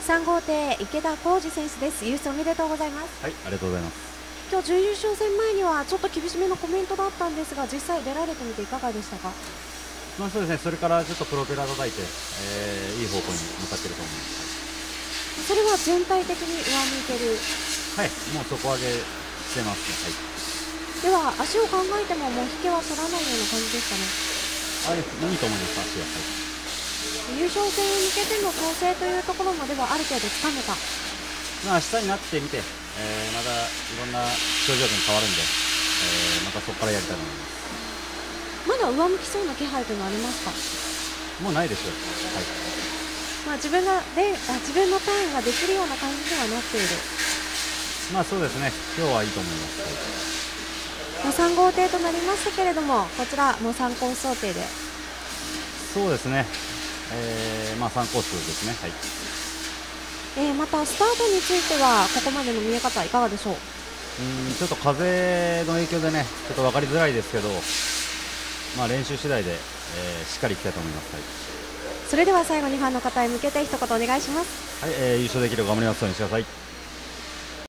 3号艇池田浩二選手です。優勝おめでとうございます。 はい、ありがとうございます。 今日準優勝戦前にはちょっと厳しめのコメントだったんですが、実際出られてみていかがでしたか？ そうですね、それからちょっとプロペラ叩いて、いい方向に向かっていると思います。 それは全体的に上向いてる。 はい、もう底上げしてますでね。 は足を考えてももう引けは取らないような感じですかね。 はい、いいと思います、足は。 優勝戦に向けての調整というところまではある程度つかめた。 明日になってみて、またいろんな気象条件変わるんで、またそこからやりたいと思います。 まだ上向きそうな気配というのはありますか？ もうないですよ。 自分のターンができるような感じにはなっている。 そうですね、今日はいいと思います。 3号艇となりましたけれども、こちらも3コース想定で。 そうですね、3コースですね。 またスタートについてはここまでの見え方いかがでしょう？ ちょっと風の影響でね、ちょっと分かりづらいですけど、練習次第で、しっかりいきたいと思います。 それでは最後にファンの方へ向けて一言お願いします。 優勝できる頑張りますようにしてください。